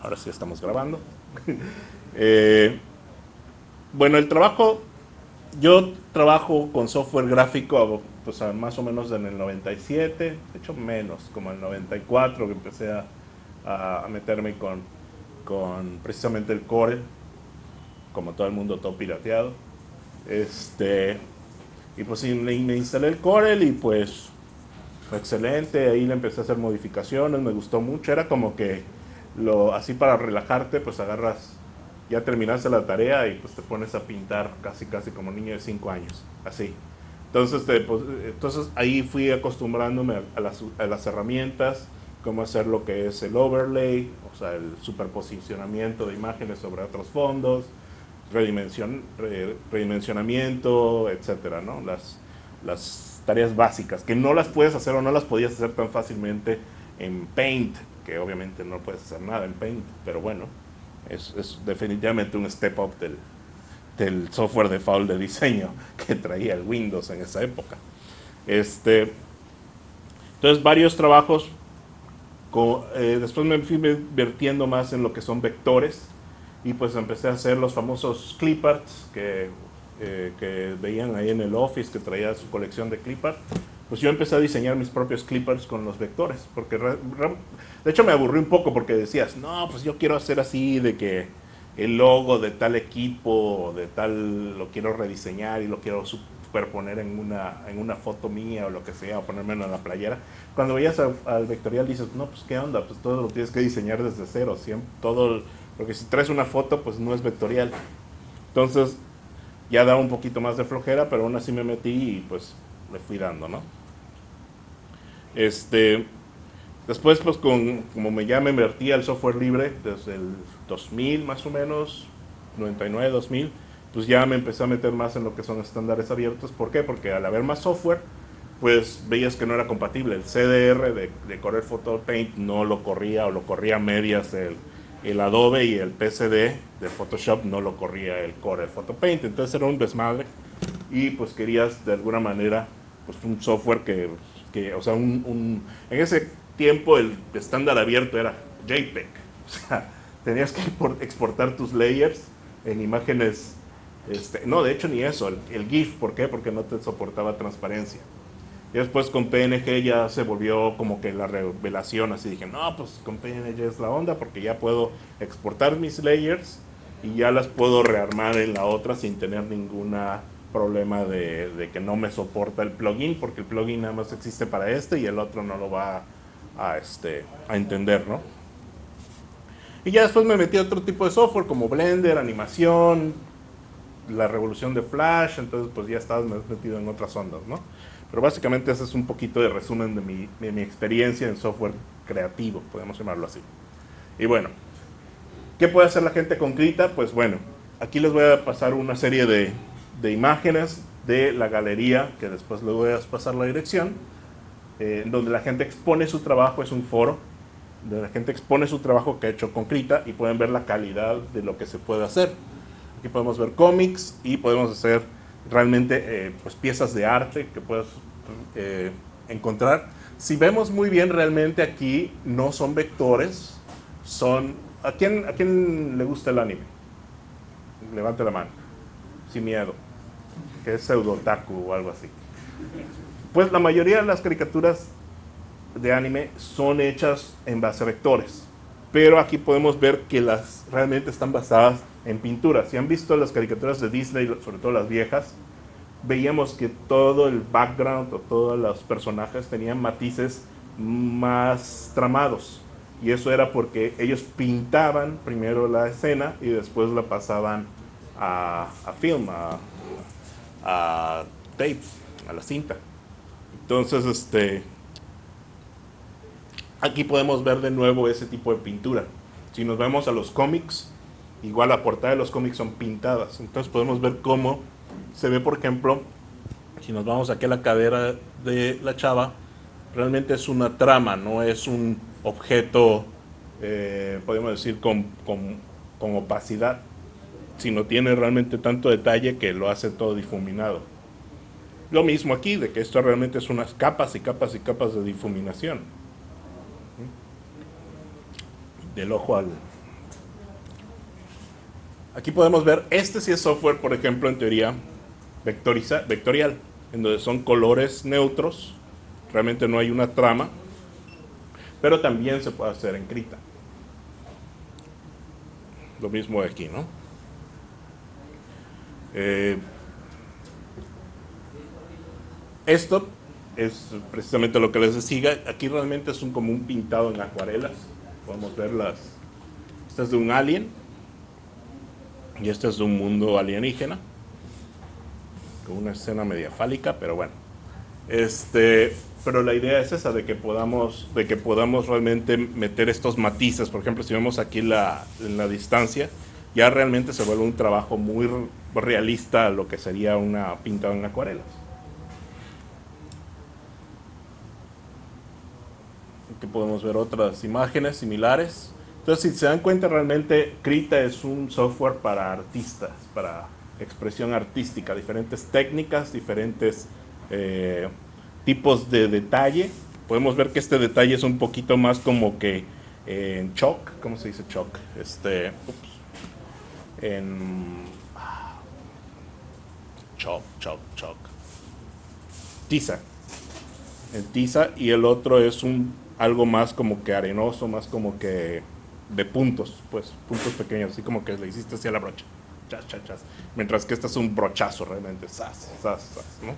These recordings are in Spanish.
Ahora sí estamos grabando. Bueno, el trabajo, yo trabajo con software gráfico pues, más o menos en el 97, de hecho menos, como el 94 que empecé a meterme con precisamente el Corel, como todo el mundo, todo pirateado. Y pues sí, me instalé el Corel y pues fue excelente, ahí le empecé a hacer modificaciones, me gustó mucho, era como que así para relajarte, pues agarras, ya terminaste la tarea y pues te pones a pintar casi casi como niño de 5 años, así. Entonces ahí fui acostumbrándome a las herramientas, cómo hacer lo que es el overlay, o sea, el superposicionamiento de imágenes sobre otros fondos, redimensionamiento, etcétera, ¿no? Las tareas básicas, que no las puedes hacer o no las podías hacer tan fácilmente en Paint, que obviamente no puedes hacer nada en Paint, pero bueno, es definitivamente un step up del software default de diseño que traía el Windows en esa época. Entonces, varios trabajos. Después me fui vertiendo más en lo que son vectores y pues empecé a hacer los famosos cliparts que veían ahí en el Office, que traía su colección de clipart. Pues yo empecé a diseñar mis propios clippers con los vectores, porque de hecho me aburrí un poco porque decías, no, pues yo quiero hacer así de que el logo de tal equipo, de tal, lo quiero rediseñar y lo quiero superponer en una foto mía o lo que sea, o ponérmelo en la playera. Cuando veías al vectorial dices, no, pues qué onda, pues todo lo tienes que diseñar desde cero, siempre, porque si traes una foto, pues no es vectorial. Entonces ya da un poquito más de flojera, pero aún así me metí y pues le fui dando, ¿no? Después, pues como ya me invertí al software libre desde el 2000 más o menos, 99, 2000, pues ya me empecé a meter más en lo que son estándares abiertos. ¿Por qué? Porque al haber más software, pues veías que no era compatible. El CDR de correr Photo Paint no lo corría o lo corría a medias el Adobe, y el PSD de Photoshop no lo corría el Corel Photo Paint. Entonces era un desmadre y pues querías de alguna manera pues un software o sea, en ese tiempo el estándar abierto era JPEG. O sea, tenías que exportar tus layers en imágenes. No, de hecho ni eso, el GIF. ¿Por qué? Porque no te soportaba transparencia. Y después con PNG ya se volvió como que la revelación, así dije, no, pues con PNG es la onda porque ya puedo exportar mis layers y ya las puedo rearmar en la otra sin tener ninguna problema de que no me soporta el plugin, porque el plugin nada más existe para y el otro no lo va a entender, ¿no? Y ya después me metí a otro tipo de software como Blender, animación, la revolución de Flash. Entonces pues ya estabas metido en otras ondas, ¿no? Pero básicamente ese es un poquito de resumen de mi experiencia en software creativo, podemos llamarlo así. Y bueno, ¿qué puede hacer la gente con Krita? Pues bueno, aquí les voy a pasar una serie de imágenes de la galería, que después les voy a pasar la dirección, donde la gente expone su trabajo. Es un foro donde la gente expone su trabajo que ha hecho con Krita y pueden ver la calidad de lo que se puede hacer. Aquí podemos ver cómics y podemos hacer realmente pues piezas de arte que puedes encontrar. Si vemos muy bien, realmente aquí no son vectores, son... ¿A quién le gusta el anime? Levante la mano, sin miedo, que es pseudo-otaku o algo así. Pues la mayoría de las caricaturas de anime son hechas en base a vectores, pero aquí podemos ver que las realmente están basadas en pinturas. Si han visto las caricaturas de Disney, sobre todo las viejas, veíamos que todo el background o todos los personajes tenían matices más tramados, y eso era porque ellos pintaban primero la escena y después la pasaban a film, a tape, a la cinta. Entonces, aquí podemos ver de nuevo ese tipo de pintura. Si nos vemos a los cómics, igual la portada de los cómics son pintadas. Entonces podemos ver cómo se ve, por ejemplo, si nos vamos aquí a la cadera de la chava, realmente es una trama, no es un objeto, podemos decir, con opacidad, sino tiene realmente tanto detalle que lo hace todo difuminado. Lo mismo aquí, de que esto realmente es unas capas y capas y capas de difuminación. Del ojo Aquí podemos ver, este sí es software, por ejemplo, en teoría vectorial, en donde son colores neutros, realmente no hay una trama, pero también se puede hacer en Krita. Lo mismo de aquí, ¿no? Esto es precisamente lo que les decía. Aquí realmente es como un pintado en acuarelas. Podemos ver Este es de un alien y este es de un mundo alienígena, con una escena media fálica, pero bueno. Pero la idea es esa, de que podamos realmente meter estos matices. Por ejemplo, si vemos aquí en la distancia, ya realmente se vuelve un trabajo muy realista a lo que sería una pintada en acuarelas. Aquí podemos ver otras imágenes similares. Entonces, si se dan cuenta, realmente Krita es un software para artistas, para expresión artística, diferentes técnicas, diferentes tipos de detalle. Podemos ver que este detalle es un poquito más como que en chalk. ¿Cómo se dice chalk? En chalk. Tiza. En tiza, y el otro es algo más como que arenoso, más como que de puntos, pues puntos pequeños, así como que le hiciste hacia la brocha. Chas, chas, chas. Mientras que este es un brochazo realmente. Zas, zas, zas, ¿no?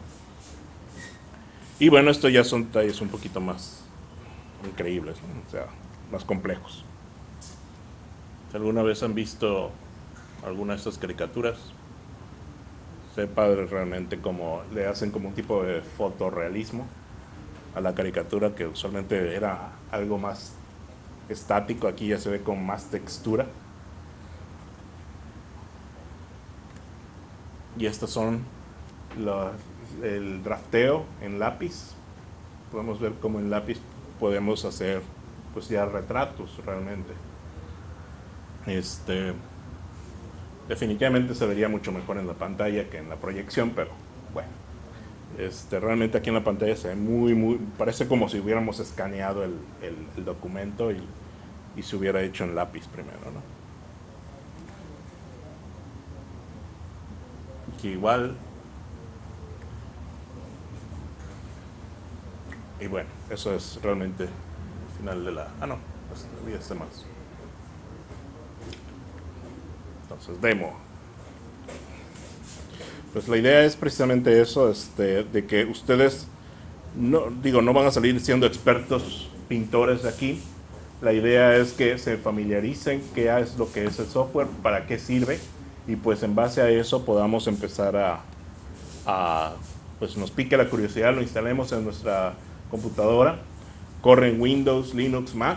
Y bueno, esto ya son detalles un poquito más increíbles, ¿no? O sea, más complejos. ¿Alguna vez han visto alguna de estas caricaturas? Se padre realmente como le hacen como un tipo de fotorrealismo a la caricatura, que usualmente era algo más estático. Aquí ya se ve con más textura. Y estos son el drafteo en lápiz. Podemos ver cómo en lápiz podemos hacer pues ya retratos realmente. Definitivamente se vería mucho mejor en la pantalla que en la proyección, pero bueno. Realmente aquí en la pantalla se ve parece como si hubiéramos escaneado el documento y se hubiera hecho en lápiz primero, ¿no? Aquí igual. Y bueno, eso es realmente el final de la... no, pues olvídese más. Entonces, demo. Pues la idea es precisamente eso, de que ustedes no van a salir siendo expertos pintores de aquí. La idea es que se familiaricen qué es lo que es el software, para qué sirve, y pues en base a eso podamos empezar pues nos pique la curiosidad, lo instalemos en nuestra computadora. Corre en Windows, Linux, Mac.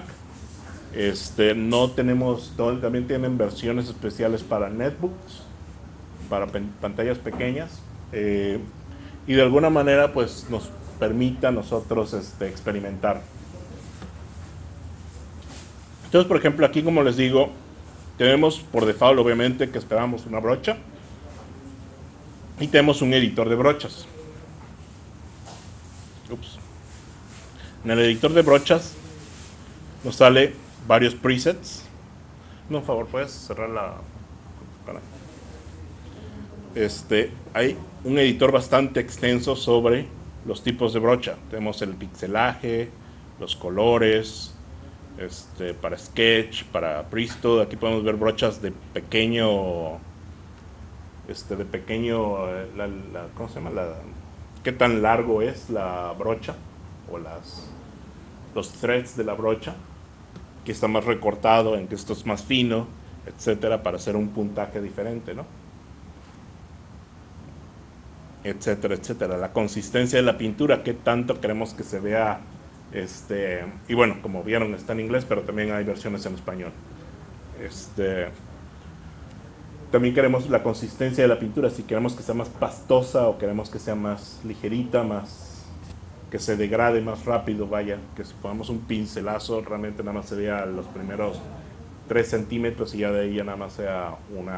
También tienen versiones especiales para netbooks, para pantallas pequeñas, y de alguna manera pues nos permita a nosotros experimentar. Entonces, por ejemplo, aquí, como les digo, tenemos por default obviamente que esperamos una brocha y tenemos un editor de brochas. En el editor de brochas nos sale varios presets. No, por favor, puedes cerrar la... hay un editor bastante extenso sobre los tipos de brocha. Tenemos el pixelaje, los colores, para sketch, para Presto. Aquí podemos ver brochas de pequeño, ¿cómo se llama? Qué tan largo es la brocha, o los threads de la brocha. Aquí está más recortado, en que esto es más fino, etcétera, para hacer un puntaje diferente, ¿no? Etcétera, etcétera. La consistencia de la pintura, qué tanto queremos que se vea. Y bueno, como vieron, está en inglés, pero también hay versiones en español. También queremos la consistencia de la pintura, si queremos que sea más pastosa o queremos que sea más ligerita, que se degrade más rápido, vaya, que si ponemos un pincelazo realmente nada más se vea los primeros 3 centímetros y ya de ahí ya nada más sea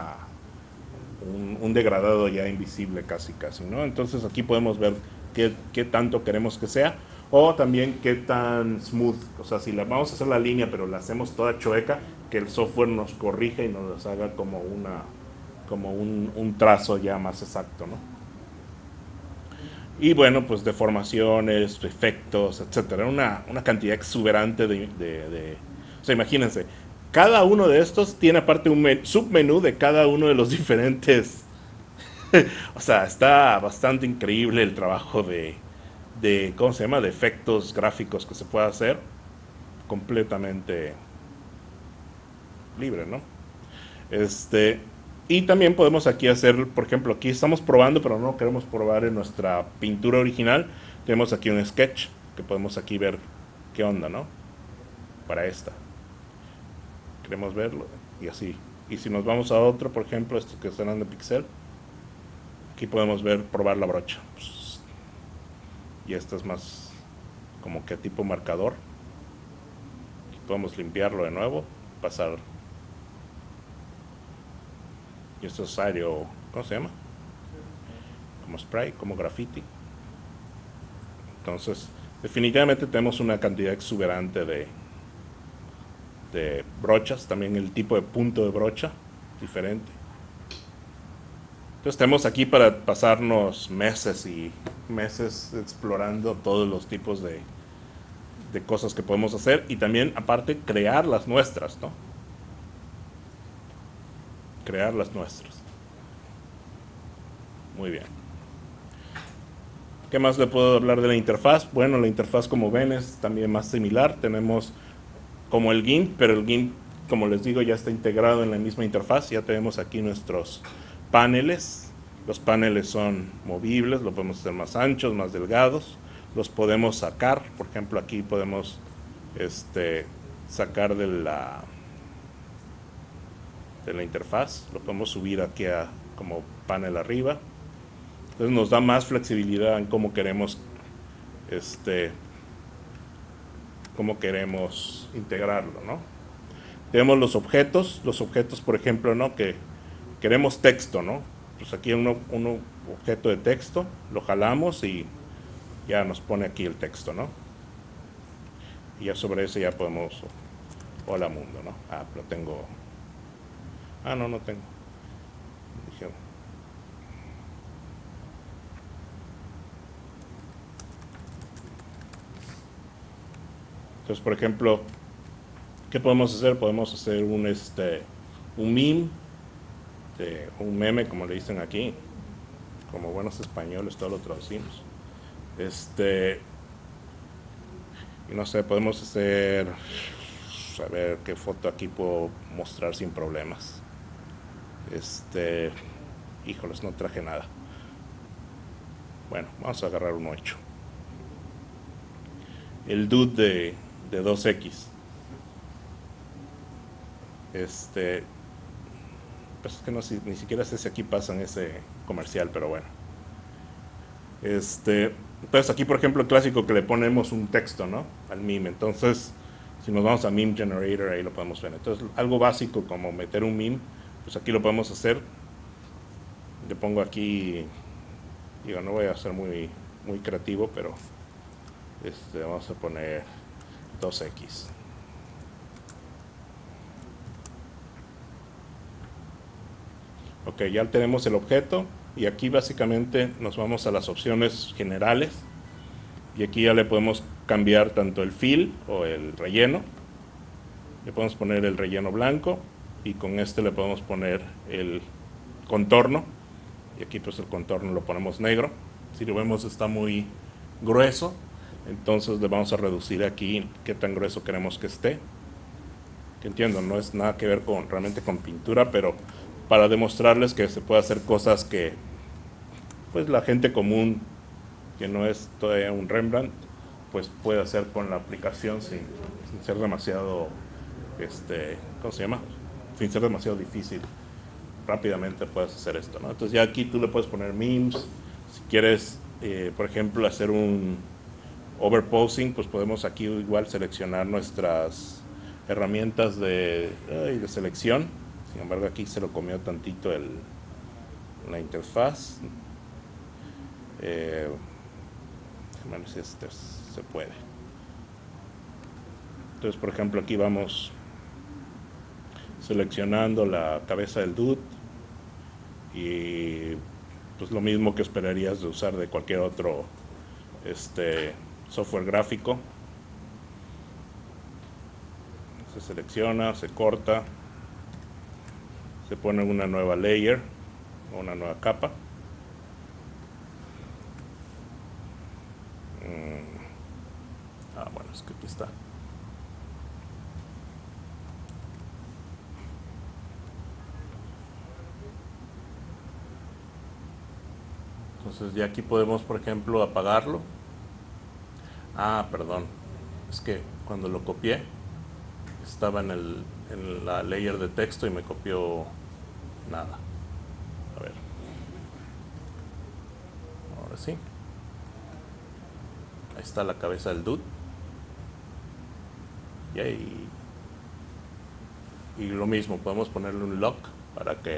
un degradado ya invisible casi, ¿no? Entonces aquí podemos ver qué tanto queremos que sea, o también qué tan smooth, o sea, si vamos a hacer la línea pero la hacemos toda chueca, que el software nos corrija y nos haga como como un trazo ya más exacto, ¿no? Y bueno, pues deformaciones, efectos, etcétera. Una cantidad exuberante o sea, imagínense, cada uno de estos tiene aparte un submenú de cada uno de los diferentes. O sea, está bastante increíble el trabajo ¿cómo se llama? De efectos gráficos que se puede hacer completamente libre, ¿no? Este, y también podemos aquí hacer, por ejemplo, aquí estamos probando, pero no queremos probar en nuestra pintura original. Tenemos aquí un sketch que podemos aquí ver qué onda, ¿no? Para esta. Queremos verlo y así. Y si nos vamos a otro, por ejemplo, estos que están de pixel, aquí podemos ver, probar la brocha. Y esta es más como que tipo marcador. Aquí podemos limpiarlo de nuevo, pasar. Y esto es aéreo, ¿cómo se llama? Como spray, como graffiti. Entonces, definitivamente tenemos una cantidad exuberante de brochas, también el tipo de punto de brocha diferente. Entonces tenemos aquí para pasarnos meses y meses explorando todos los tipos de cosas que podemos hacer y también aparte crear las nuestras, ¿no? Crear las nuestras. Muy bien. ¿Qué más le puedo hablar de la interfaz? Bueno, la interfaz, como ven, es también más similar. Tenemos como el GIMP, pero el GIMP, como les digo, ya está integrado en la misma interfaz. Ya tenemos aquí nuestros paneles. Los paneles son movibles, los podemos hacer más anchos, más delgados. Los podemos sacar, por ejemplo, aquí podemos sacar de la interfaz. Lo podemos subir aquí como panel arriba. Entonces nos da más flexibilidad en cómo queremos integrarlo, ¿no? Tenemos los objetos, por ejemplo, ¿no? Que queremos texto, ¿no? Pues aquí un objeto de texto, lo jalamos y ya nos pone aquí el texto, ¿no? Y ya sobre ese ya podemos, hola mundo, ¿no? Ah, lo tengo, no tengo. Dije, entonces, por ejemplo, ¿qué podemos hacer? Podemos hacer un meme, un meme, como le dicen aquí, como buenos españoles, todo lo traducimos. Y no sé, podemos hacer, a ver qué foto aquí puedo mostrar sin problemas. Híjoles, no traje nada. Bueno, vamos a agarrar uno hecho. El dude de 2X. Pues es que no, ni siquiera sé si aquí pasan ese comercial, pero bueno. Entonces aquí, por ejemplo, el clásico que le ponemos un texto, ¿no? Al meme. Entonces, si nos vamos a Meme Generator, ahí lo podemos ver. Entonces, algo básico como meter un meme, pues aquí lo podemos hacer. Le pongo aquí, digo, no voy a ser muy creativo, pero vamos a poner 2X. Ok, ya tenemos el objeto y aquí básicamente nos vamos a las opciones generales y aquí ya le podemos cambiar tanto el fill o el relleno. Le podemos poner el relleno blanco y con este le podemos poner el contorno y aquí pues el contorno lo ponemos negro. Si lo vemos está muy grueso, entonces le vamos a reducir aquí qué tan grueso queremos que esté. Que entiendo, no es nada que ver realmente con pintura, pero para demostrarles que se puede hacer cosas que pues la gente común que no es todavía un Rembrandt pues puede hacer con la aplicación sin ser demasiado ¿cómo se llama? Sin ser demasiado difícil. Rápidamente puedes hacer esto, ¿no? Entonces ya aquí tú le puedes poner memes. Si quieres, por ejemplo, hacer un overposing, pues podemos aquí igual seleccionar nuestras herramientas de selección. Sin embargo, aquí se lo comió tantito la interfaz. Bueno, si se puede. Entonces, por ejemplo, aquí vamos seleccionando la cabeza del dude y pues lo mismo que esperarías de usar de cualquier otro software gráfico. Se selecciona, se corta, se pone una nueva layer o una nueva capa. Bueno, es que aquí está. Entonces ya aquí podemos, por ejemplo, apagarlo. Perdón, es que cuando lo copié estaba en la layer de texto y me copió nada. A ver, ahora sí. Ahí está la cabeza del dude. Y lo mismo, podemos ponerle un lock para que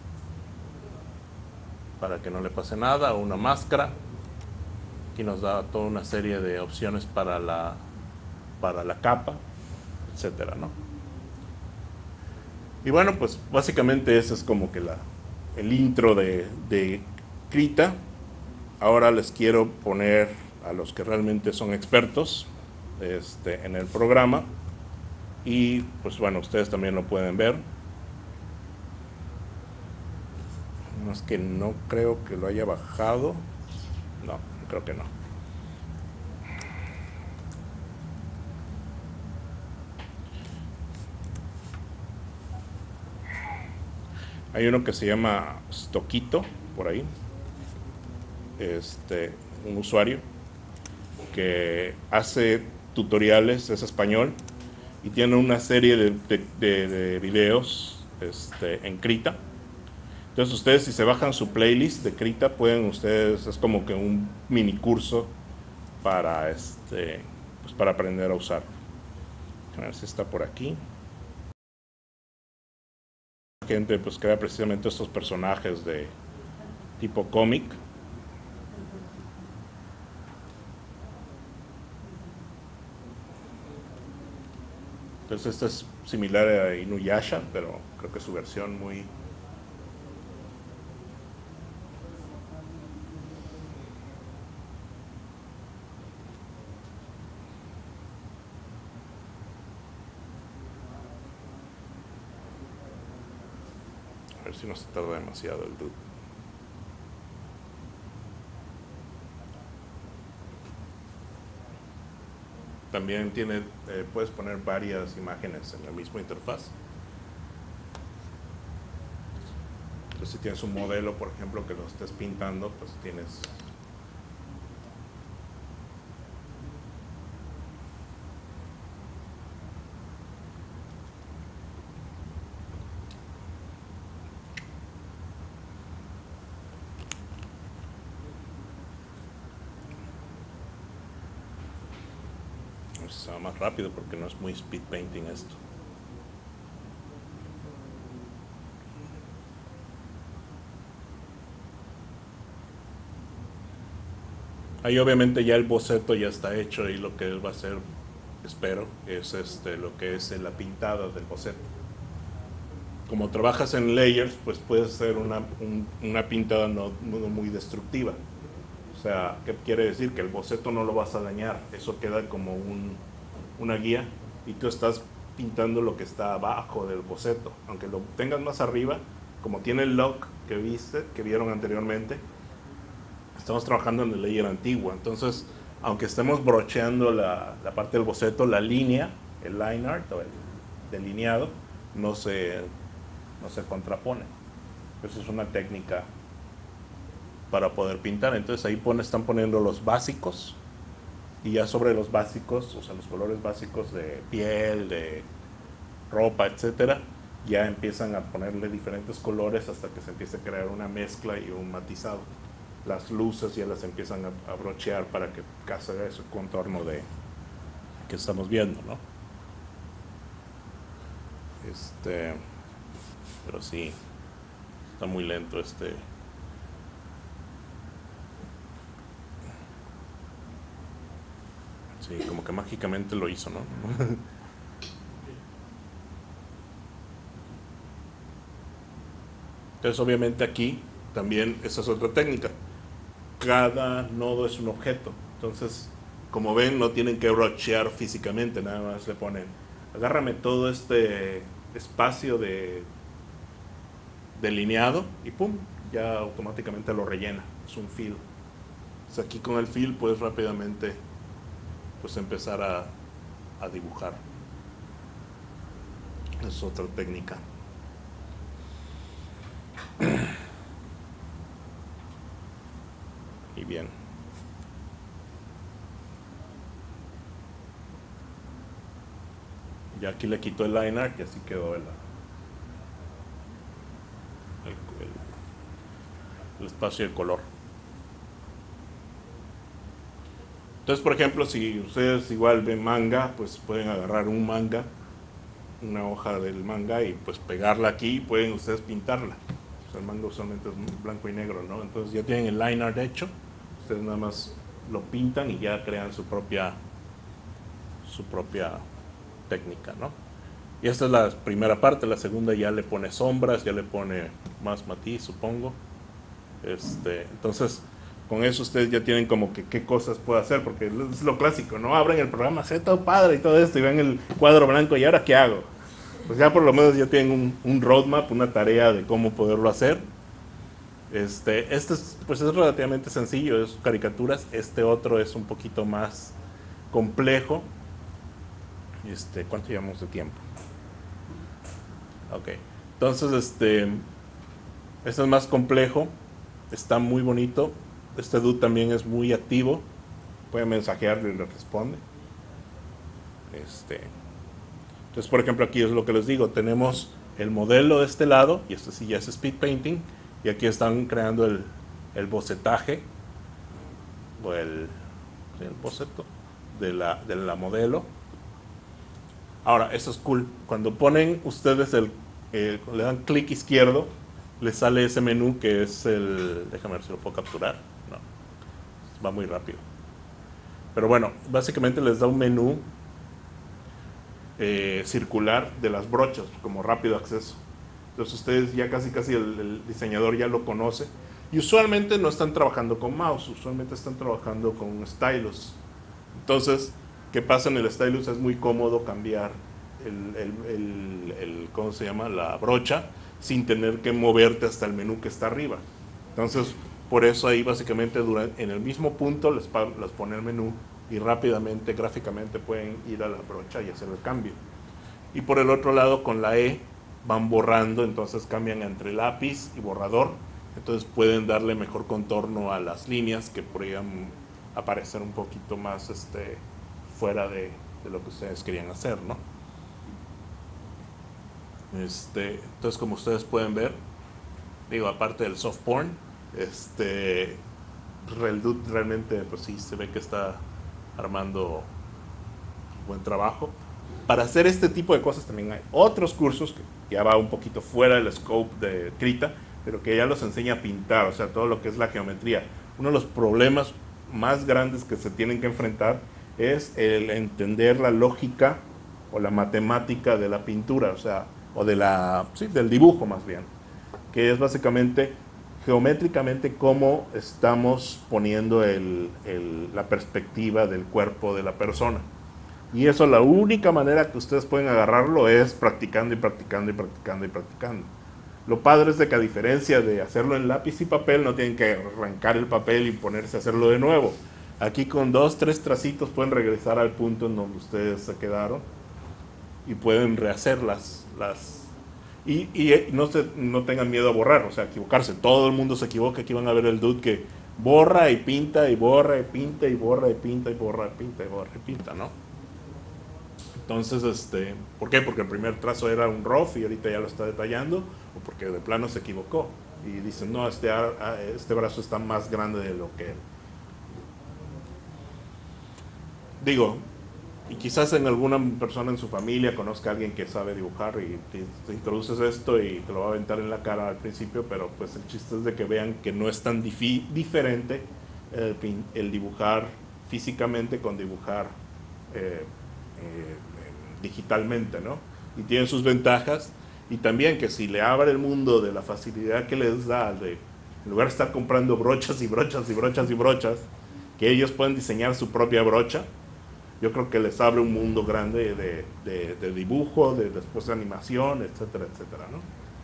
no le pase nada, o una máscara. Aquí nos da toda una serie de opciones para la capa, etcétera, ¿no? Y bueno, pues básicamente ese es como que el intro de Krita. Ahora les quiero poner a los que realmente son expertos en el programa, y pues bueno, ustedes también lo pueden ver. No, es que no creo que lo haya bajado. No, creo que no. Hay uno que se llama Stoquito por ahí, un usuario que hace tutoriales, es español, y tiene una serie de videos en Krita. Entonces ustedes, si se bajan su playlist de Krita, pueden ustedes, es como que un mini curso para pues para aprender a usar. A ver si está por aquí. La gente pues crea precisamente estos personajes de tipo cómic. Entonces esta es similar a Inuyasha, pero creo que su versión muy... A ver si no se tarda demasiado el dude. También puedes poner varias imágenes en la misma interfaz. Entonces si tienes un modelo, por ejemplo, que lo estés pintando, pues tienes... A ver si se va más rápido porque no es muy speed painting esto. Ahí obviamente ya el boceto ya está hecho, y lo que él va a hacer, espero, es lo que es la pintada del boceto. Como trabajas en layers, pues puedes hacer una pintada no muy destructiva. O sea, ¿qué quiere decir? Que el boceto no lo vas a dañar, eso queda como una guía, y tú estás pintando lo que está abajo del boceto. Aunque lo tengas más arriba, como tiene el lock que vieron anteriormente, estamos trabajando en el layer antigua. Entonces, aunque estemos brocheando la parte del boceto, la línea, el line art o el delineado, no se contrapone. Eso es una técnica para poder pintar. Entonces ahí están poniendo los básicos, y ya sobre los básicos, o sea, los colores básicos de piel, de ropa, etcétera, ya empiezan a ponerle diferentes colores hasta que se empiece a crear una mezcla y un matizado. Las luces ya las empiezan a brochear para que case ese contorno que estamos viendo, ¿no? Pero sí, está muy lento Sí, como que mágicamente lo hizo, ¿no? Entonces obviamente aquí también esa es otra técnica. Cada nodo es un objeto. Entonces, como ven, no tienen que brochear físicamente, nada más le ponen, agárrame todo este espacio delineado y pum, ya automáticamente lo rellena. Es un fill. Entonces aquí con el fill puedes rápidamente pues empezar a dibujar. Es otra técnica. Y bien. Ya aquí le quito el line art y así quedó el espacio de color. Entonces, por ejemplo, si ustedes igual ven manga, pues pueden agarrar un manga, una hoja del manga y pues pegarla aquí y pueden ustedes pintarla. O sea, el manga usualmente es blanco y negro, ¿no? Entonces ya tienen el line art hecho, ustedes nada más lo pintan y ya crean su propia técnica, ¿no? Y esta es la primera parte. La segunda ya le pone sombras, ya le pone más matiz, supongo. Entonces, con eso ustedes ya tienen como que qué cosas puede hacer, porque es lo clásico, ¿no? Abren el programa, se ve todo padre y todo esto, y ven el cuadro blanco, ¿y ahora qué hago? Pues ya por lo menos ya tienen un roadmap, una tarea de cómo poderlo hacer. Pues es relativamente sencillo, es caricaturas. Este otro es un poquito más complejo. ¿Cuánto llevamos de tiempo? Ok. Entonces, este es más complejo. Está muy bonito. Este dude también es muy activo. Puede mensajearle y le responde. Entonces, por ejemplo, aquí es lo que les digo. Tenemos el modelo de este lado, y esto sí ya es speed painting. Y aquí están creando el bocetaje, o el boceto de la modelo. Ahora, eso es cool. Cuando ponen ustedes le dan clic izquierdo, les sale ese menú que es déjame ver si lo puedo capturar. No, va muy rápido. Pero bueno, básicamente les da un menú circular de las brochas, como rápido acceso. Entonces ustedes ya casi el diseñador ya lo conoce. Y usualmente no están trabajando con mouse, usualmente están trabajando con stylus. Entonces, ¿qué pasa en el stylus? Es muy cómodo cambiar ¿cómo se llama? La brocha sin tener que moverte hasta el menú que está arriba. Entonces, por eso ahí básicamente en el mismo punto les pone el menú y rápidamente, gráficamente pueden ir a la brocha y hacer el cambio. Y por el otro lado, con la E van borrando, entonces cambian entre lápiz y borrador. Entonces pueden darle mejor contorno a las líneas que podrían aparecer un poquito más fuera de lo que ustedes querían hacer, ¿no? Entonces, como ustedes pueden ver, digo, aparte del soft porn, el dude realmente, pues sí, se ve que está armando buen trabajo. Para hacer este tipo de cosas también hay otros cursos que ya va un poquito fuera del scope de Krita, pero que ya los enseña a pintar, o sea, todo lo que es la geometría. Uno de los problemas más grandes que se tienen que enfrentar es el entender la lógica o la matemática de la pintura, o sea, o del dibujo más bien, que es básicamente geométricamente cómo estamos poniendo la perspectiva del cuerpo de la persona. Y eso, la única manera que ustedes pueden agarrarlo es practicando y practicando y practicando y practicando. Lo padre es de que, a diferencia de hacerlo en lápiz y papel, no tienen que arrancar el papel y ponerse a hacerlo de nuevo. Aquí con 2, 3 tracitos pueden regresar al punto en donde ustedes se quedaron y pueden rehacer y no tengan miedo a borrar, o sea, equivocarse. Todo el mundo se equivoca. Aquí van a ver el dude que borra y pinta y borra y pinta y borra y pinta y borra y pinta y borra y pinta, ¿no? Entonces, ¿por qué? Porque el primer trazo era un rough y ahorita ya lo está detallando, o porque de plano se equivocó y dicen, no, este brazo está más grande de lo que digo. Y quizás en alguna persona en su familia conozca a alguien que sabe dibujar y te introduces esto y te lo va a aventar en la cara al principio, pero pues el chiste es de que vean que no es tan diferente el dibujar físicamente con dibujar eh, digitalmente, ¿no? Y tiene sus ventajas Y también que si le abre el mundo de la facilidad que les da, de, en lugar de estar comprando brochas y brochas y brochas y brochas, que ellos pueden diseñar su propia brocha, yo creo que les abre un mundo grande de dibujo, de después de animación, etcétera, etcétera, ¿no?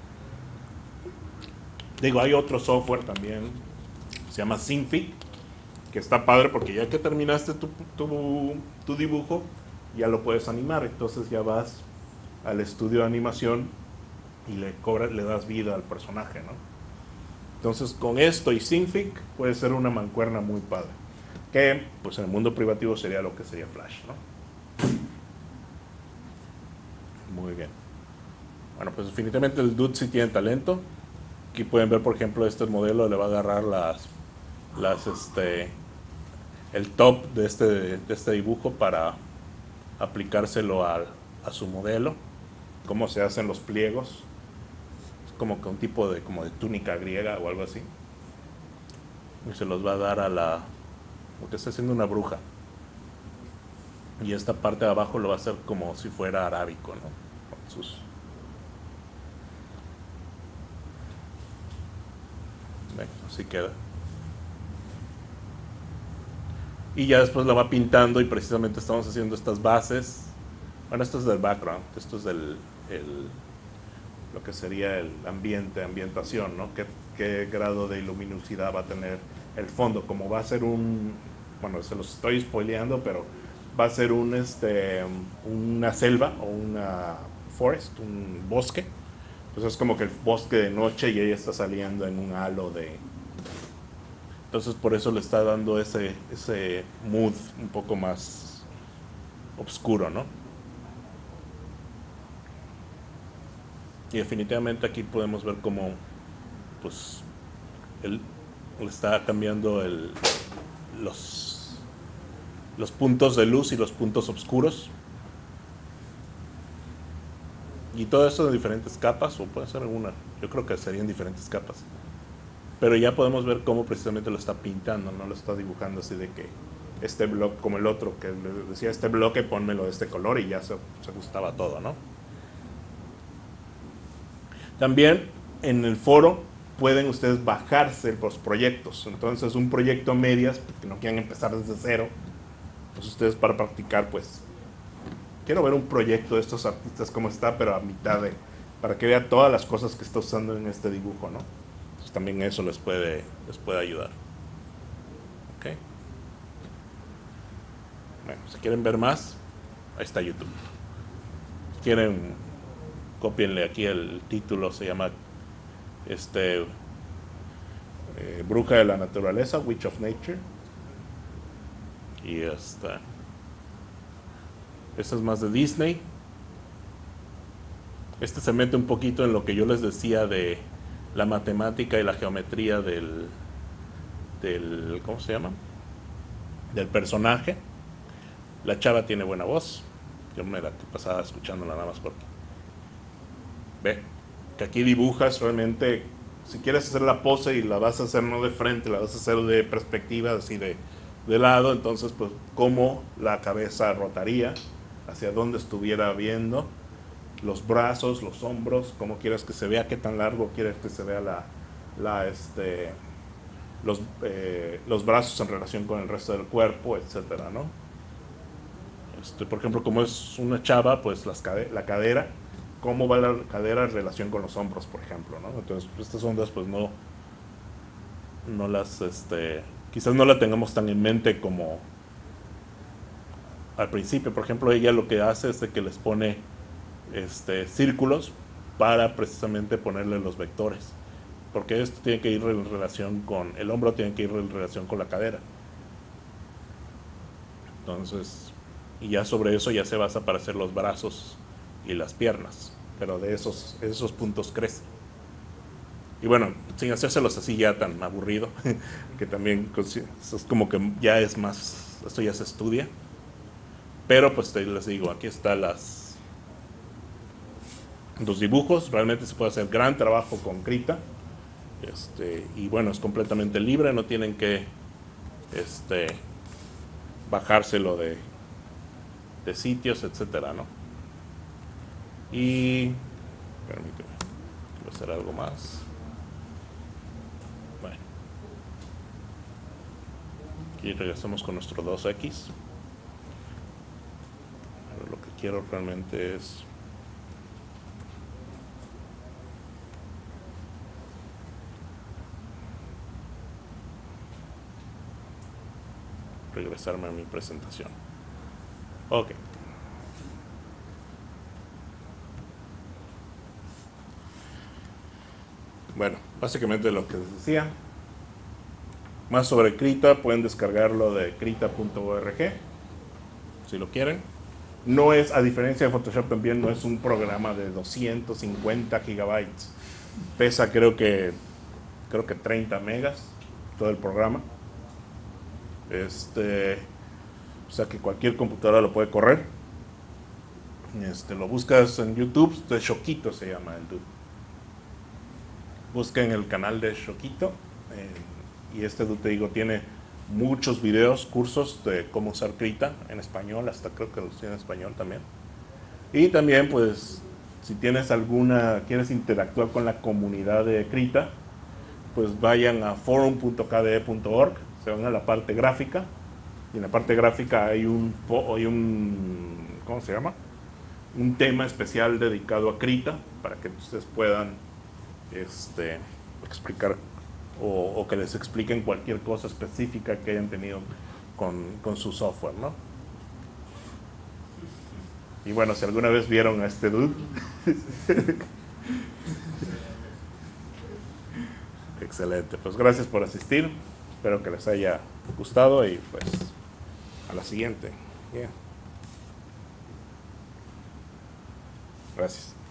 Digo, hay otro software también, se llama Cintiq, que está padre porque ya que terminaste tu dibujo, ya lo puedes animar. Entonces ya vas al estudio de animación y le das vida al personaje, ¿no? Entonces con esto y Cintiq puede ser una mancuerna muy padre. Que pues en el mundo privativo sería lo que sería Flash, ¿no? Muy bien. Bueno, pues definitivamente el dude sí tiene talento. Aquí pueden ver, por ejemplo, este modelo le va a agarrar el top de este dibujo para aplicárselo a su modelo, cómo se hacen los pliegos, es como que un tipo de, como de túnica griega o algo así, y se los va a dar porque está haciendo una bruja, y esta parte de abajo lo va a hacer como si fuera arábico, ¿no? Con así queda. Y ya después la va pintando y precisamente estamos haciendo estas bases. Bueno, esto es del background, esto es lo que sería el ambientación, ¿no? ¿Qué grado de luminosidad va a tener el fondo? Como va a ser bueno, se los estoy spoileando, pero va a ser una selva o una forest, un bosque. Pues es como que el bosque de noche y ella está saliendo en un halo de... Entonces por eso le está dando ese mood un poco más oscuro, ¿no? Y definitivamente aquí podemos ver cómo pues él está cambiando los puntos de luz y los puntos oscuros. Y todo eso en diferentes capas, o puede ser una, yo creo que serían diferentes capas. Pero ya podemos ver cómo precisamente lo está pintando, no lo está dibujando así de que este bloque, como el otro, que le decía este bloque, pónmelo de este color y ya se ajustaba todo, ¿no? También en el foro pueden ustedes bajarse los proyectos. Entonces un proyecto a medias, que no quieran empezar desde cero, pues ustedes para practicar, pues quiero ver un proyecto de estos artistas como está, pero a mitad para que vea todas las cosas que está usando en este dibujo, ¿no? Entonces también eso les puede ayudar. ¿Ok? Bueno, si quieren ver más, ahí está YouTube. Si quieren, cópienle aquí el título, se llama Bruja de la Naturaleza, Witch of Nature. Y esta es más de Disney. Se mete un poquito en lo que yo les decía de la matemática y la geometría del ¿cómo se llama? Del personaje. La chava tiene buena voz. Yo me la pasaba escuchándola nada más porque ve que aquí dibujas realmente. Si quieres hacer la pose y la vas a hacer no de frente, la vas a hacer de perspectiva, así de lado, entonces pues cómo la cabeza rotaría, hacia dónde estuviera viendo, los brazos, los hombros, cómo quieres que se vea, qué tan largo quieres que se vea los brazos en relación con el resto del cuerpo, etcétera, ¿no? Por ejemplo, como es una chava, pues la cadera, cómo va la cadera en relación con los hombros, por ejemplo, ¿no? Entonces, estas ondas, pues no las, quizás no la tengamos tan en mente como al principio. Por ejemplo, ella lo que hace es de que les pone círculos para precisamente ponerle los vectores, porque esto tiene que ir en relación con el hombro, tiene que ir en relación con la cadera. Entonces, y ya sobre eso ya se basa para hacer los brazos y las piernas, pero de esos puntos crece. Y bueno, sin hacérselos así ya tan aburrido, que también es como que ya es más, esto ya se estudia. Pero pues les digo, aquí están los dibujos, realmente se puede hacer gran trabajo con Krita. Y bueno, es completamente libre, no tienen que bajárselo de sitios, etcétera, ¿no? Y Permíteme, voy a hacer algo más. Bueno, aquí regresamos con nuestro 2x. Pero lo que quiero realmente es regresarme a mi presentación. Ok. Bueno, básicamente lo que les decía. Más sobre Krita, pueden descargarlo de krita.org si lo quieren. No es, a diferencia de Photoshop también, no es un programa de 250 gigabytes. Pesa creo que 30 megas todo el programa. O sea que cualquier computadora lo puede correr. Lo buscas en YouTube, de Shoquito se llama el dude. Busquen el canal de Shoquito. Y dude, te digo, tiene muchos videos, cursos de cómo usar Krita en español, hasta creo que los tiene en español también. Y también, pues, si tienes quieres interactuar con la comunidad de Krita, pues vayan a forum.kde.org, se van a la parte gráfica, y en la parte gráfica hay un ¿cómo se llama? Un tema especial dedicado a Krita, para que ustedes puedan explicar o que les expliquen cualquier cosa específica que hayan tenido con su software, ¿no? Y bueno, si alguna vez vieron a este dude, excelente, pues gracias por asistir, espero que les haya gustado y pues a la siguiente. Yeah. Gracias.